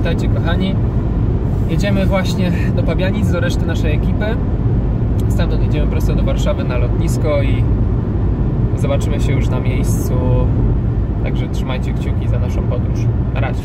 Witajcie kochani. Jedziemy właśnie do Pabianic, do reszty naszej ekipy. Stamtąd jedziemy prosto do Warszawy na lotnisko i zobaczymy się już na miejscu. Także trzymajcie kciuki za naszą podróż. Na razie.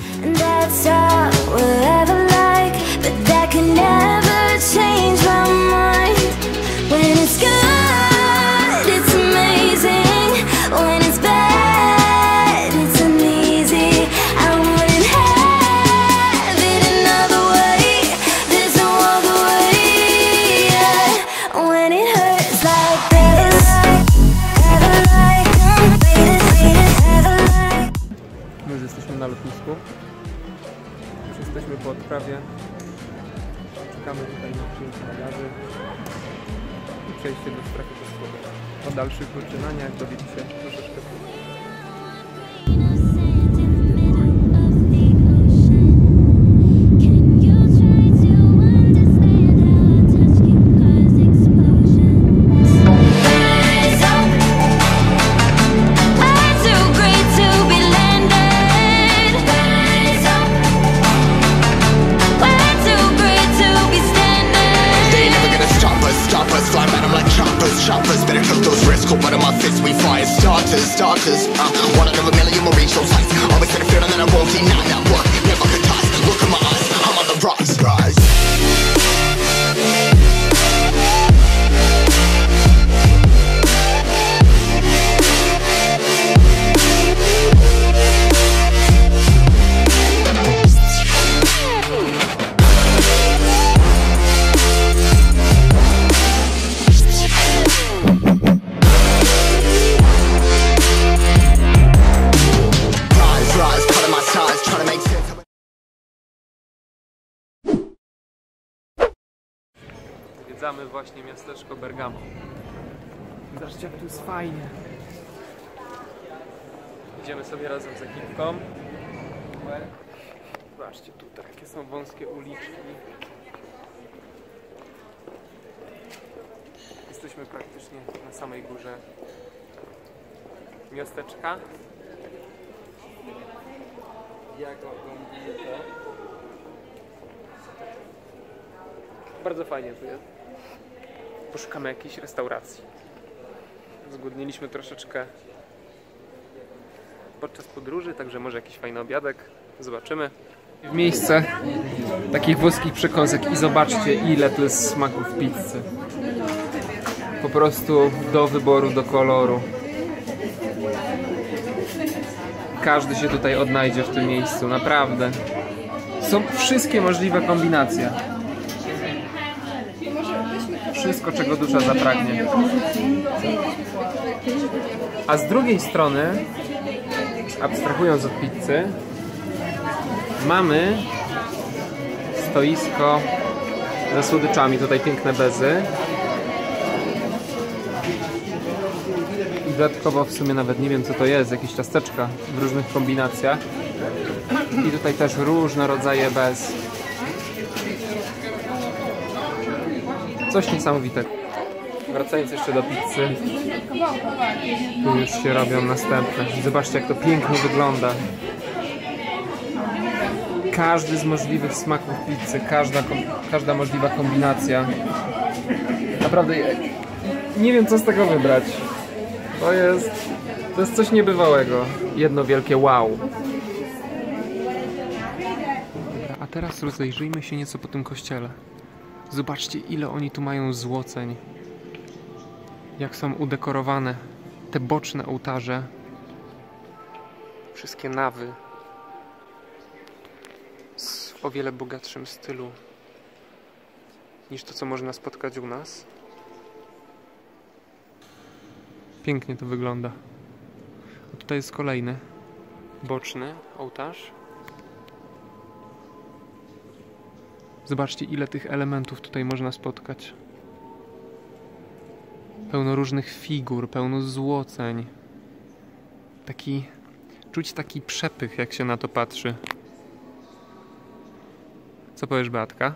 Jesteśmy na lotnisku. Już jesteśmy po odprawie. Czekamy tutaj na przyjęcie bagaży i przejście do strefy testowej. O dalszych poczynaniach dowiecie się troszeczkę później. Starters, one out of a million will reach those heights. Always had a feeling that I won't deny that work. Never could toss. Look in my eyes, I'm on the rocks, guys. Zwiedzamy właśnie miasteczko Bergamo. Zobaczcie, jak tu jest fajnie. Idziemy sobie razem z ekipką. Zobaczcie tutaj, jakie są wąskie uliczki. Jesteśmy praktycznie na samej górze miasteczka. Bardzo fajnie tu jest. Poszukamy jakiejś restauracji. Zgłodniliśmy troszeczkę podczas podróży, także może jakiś fajny obiadek. Zobaczymy. W miejsce takich włoskich przekąsek i zobaczcie, ile tu jest smaków pizzy. Po prostu do wyboru, do koloru. Każdy się tutaj odnajdzie w tym miejscu, naprawdę. Są wszystkie możliwe kombinacje. Wszystko, czego dusza zapragnie. A z drugiej strony, abstrahując od pizzy, mamy stoisko ze słodyczami. Tutaj piękne bezy. I dodatkowo w sumie nawet nie wiem, co to jest. Jakieś ciasteczka w różnych kombinacjach. I tutaj też różne rodzaje bez. Coś niesamowitego. Wracając jeszcze do pizzy, tu już się robią następne. Zobaczcie, jak to pięknie wygląda. Każdy z możliwych smaków pizzy, każda możliwa kombinacja. Naprawdę nie wiem, co z tego wybrać. To jest coś niebywałego. Jedno wielkie wow. Dobra, a teraz rozejrzyjmy się nieco po tym kościele. Zobaczcie, ile oni tu mają złoceń. Jak są udekorowane te boczne ołtarze. Wszystkie nawy. W o wiele bogatszym stylu niż to, co można spotkać u nas. Pięknie to wygląda. A tutaj jest kolejny boczny ołtarz. Zobaczcie, ile tych elementów tutaj można spotkać. Pełno różnych figur, pełno złoceń. Czuć taki przepych, jak się na to patrzy. Co powiesz, Beatka?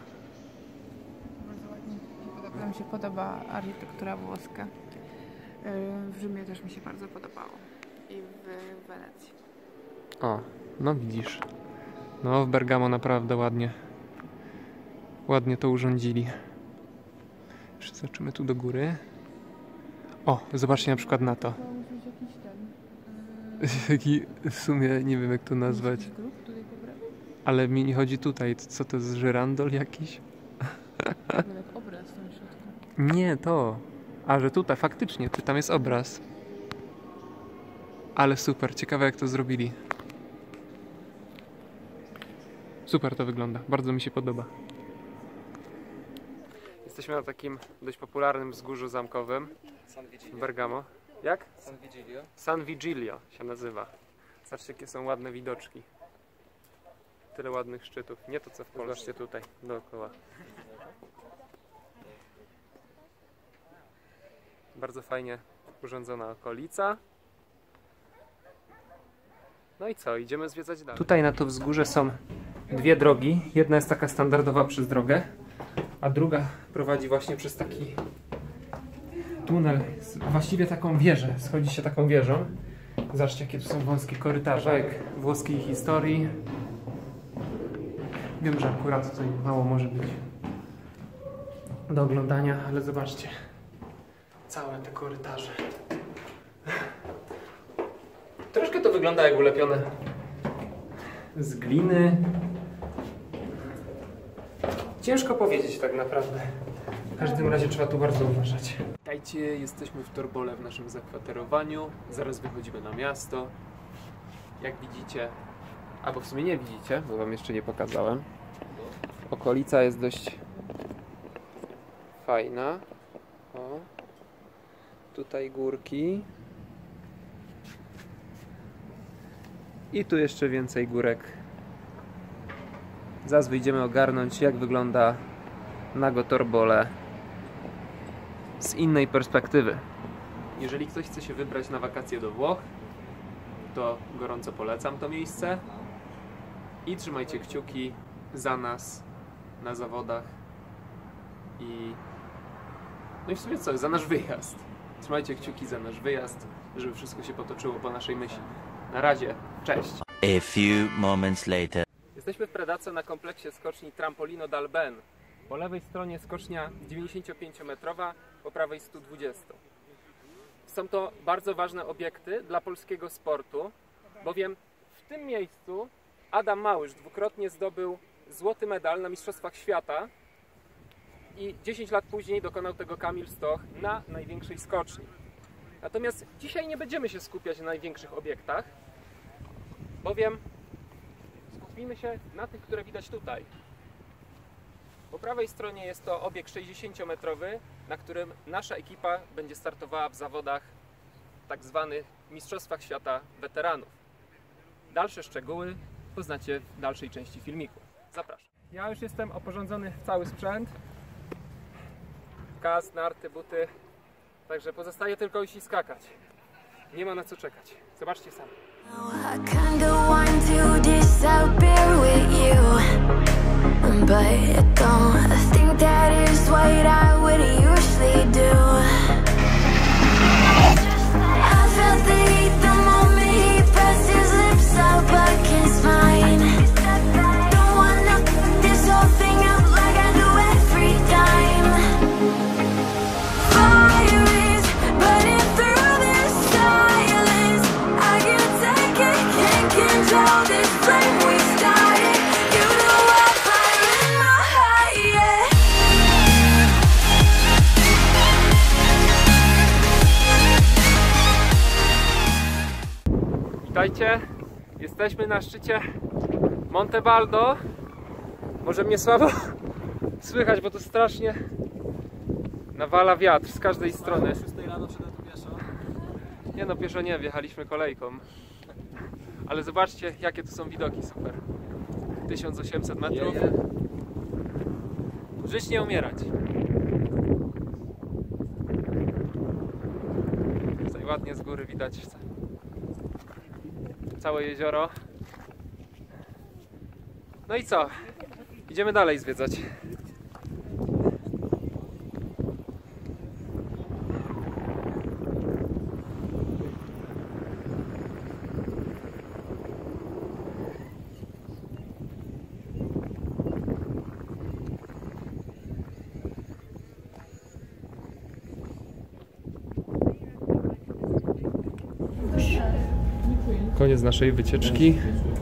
Bardzo mi się podoba architektura włoska. W Rzymie też mi się bardzo podobało. I w Wenecji. O, no widzisz. No, w Bergamo naprawdę ładnie. Ładnie to urządzili. Jeszcze zobaczymy tu do góry. O, zobaczcie na przykład na to. Taki, w sumie nie wiem jak to nazwać. Ale mi nie chodzi tutaj. Co to jest, żyrandol jakiś? Obraz tam w środku. Nie, to. A, że tutaj faktycznie, tam jest obraz. Ale super, ciekawe jak to zrobili. Super to wygląda, bardzo mi się podoba. Jesteśmy na takim dość popularnym wzgórzu zamkowym w Bergamo. Jak? San Vigilio. San Vigilio się nazywa. Zobaczcie jakie są ładne widoczki. Tyle ładnych szczytów. Nie to co w Polsce. Zobaczcie tutaj, dookoła. Bardzo fajnie urządzona okolica. No i co? Idziemy zwiedzać dalej. Tutaj na to wzgórze są dwie drogi. Jedna jest taka standardowa przez drogę, a druga prowadzi właśnie przez taki tunel, właściwie taką wieżę. Schodzi się taką wieżą. Zobaczcie jakie tu są wąskie korytarze. Jak włoskiej historii. Wiem, że akurat tutaj mało może być do oglądania, ale zobaczcie. Całe te korytarze. Troszkę to wygląda jak ulepione z gliny. Ciężko powiedzieć tak naprawdę. W każdym razie trzeba tu bardzo uważać. Witajcie, jesteśmy w Torbole w naszym zakwaterowaniu. Zaraz wychodzimy na miasto. Jak widzicie, albo w sumie nie widzicie, bo wam jeszcze nie pokazałem. Okolica jest dość fajna. O. Tutaj górki. I tu jeszcze więcej górek. Zaraz wyjdziemy ogarnąć jak wygląda nago Torbole z innej perspektywy. Jeżeli ktoś chce się wybrać na wakacje do Włoch, to gorąco polecam to miejsce. I trzymajcie kciuki za nas na zawodach. No i w sumie co? Za nasz wyjazd. Trzymajcie kciuki za nasz wyjazd, żeby wszystko się potoczyło po naszej myśli. Na razie, cześć! A few moments later. Jesteśmy w Predace na kompleksie skoczni Trampolino dal Ben. Po lewej stronie skocznia 95-metrowa, po prawej 120. Są to bardzo ważne obiekty dla polskiego sportu, bowiem w tym miejscu Adam Małysz dwukrotnie zdobył złoty medal na Mistrzostwach Świata i 10 lat później dokonał tego Kamil Stoch na największej skoczni. Natomiast dzisiaj nie będziemy się skupiać na największych obiektach, bowiem skupimy się na tych, które widać tutaj. Po prawej stronie jest to obiekt 60-metrowy, na którym nasza ekipa będzie startowała w zawodach tak zwanych Mistrzostwach Świata Weteranów. Dalsze szczegóły poznacie w dalszej części filmiku. Zapraszam. Ja już jestem oporządzony w cały sprzęt. Kask, narty, buty. Także pozostaje tylko iść i skakać. Nie ma na co czekać. Zobaczcie sami. I kinda want to disappear with you, but I don't think that is what I would usually do. I felt the heat the moment he pressed his lips up against mine. Don't wanna this whole thing up like I do every time. Fire is burning through this silence. I can't take it, can't control this flame we started. You know I'm fire in my heart, yeah. Witajcie, jesteśmy na szczycie Monte Baldo. Może mnie słabo słychać, bo to strasznie nawala wiatr z każdej strony. 6 rano szedłem tu pieszo. Nie no, pieszo nie, wjechaliśmy kolejką. Ale zobaczcie, jakie tu są widoki, super. 1800 metrów. Żyć nie umierać. Tutaj ładnie z góry widać całe jezioro. No i co? Idziemy dalej zwiedzać. Koniec naszej wycieczki.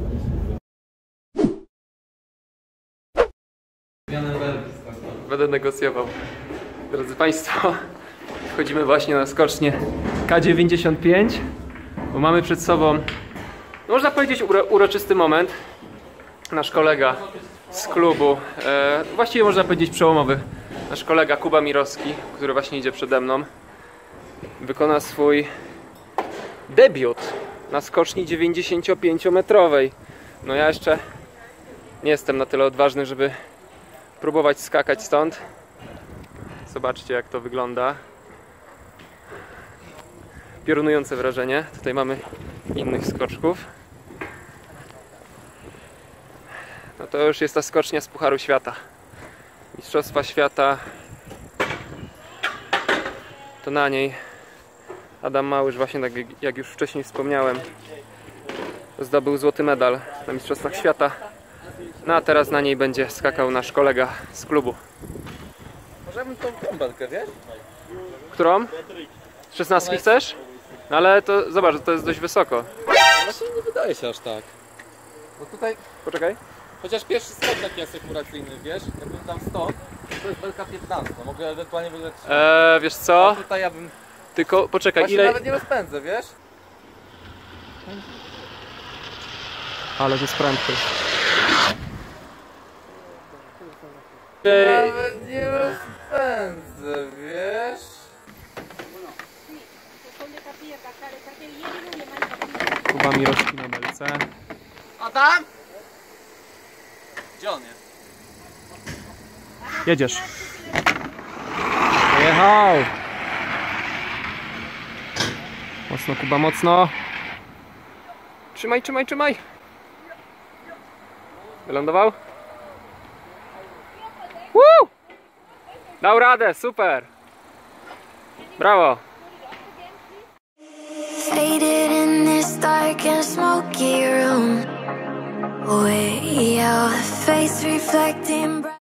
Będę negocjował. Drodzy Państwo, wchodzimy właśnie na skocznię K95, bo mamy przed sobą, można powiedzieć, uroczysty moment. Nasz kolega z klubu, właściwie można powiedzieć przełomowy, nasz kolega Kuba Mirowski, który właśnie idzie przede mną, wykona swój debiut na skoczni 95-metrowej. No ja jeszcze nie jestem na tyle odważny, żeby próbować skakać stąd. Zobaczcie, jak to wygląda. Piorunujące wrażenie. Tutaj mamy innych skoczków. No to już jest ta skocznia z Pucharu Świata. Mistrzostwa Świata. To na niej Adam Małysz, właśnie tak jak już wcześniej wspomniałem, zdobył złoty medal na Mistrzostwach Świata. No a teraz na niej będzie skakał nasz kolega z klubu. Możemy tą kąbelkę, wiesz? Którą? 16 chcesz? No ale to zobacz, to jest dość wysoko. Właśnie nie wydaje się aż tak. Bo tutaj, Poczekaj. chociaż pierwszy skok taki asekuracyjny, wiesz? Jakbym tam stąd, to jest belka 15. Mogę ewentualnie wygrać 3. Wiesz co? A tutaj ja bym... Tylko poczekaj, Właśnie ile... nawet nie rozpędzę, wiesz? Ale to jest prędkość. Nawet nie rozpędzę, wiesz? Kuba Mirowski na belce. Adam! Gdzie on jest? Jedziesz. Jechał. Mocno, Kuba, mocno. Trzymaj, trzymaj, trzymaj. Wylądował? Woo! Dał radę, super. Brawo. Faded in this dark and smoky room. Way out, face reflecting bright.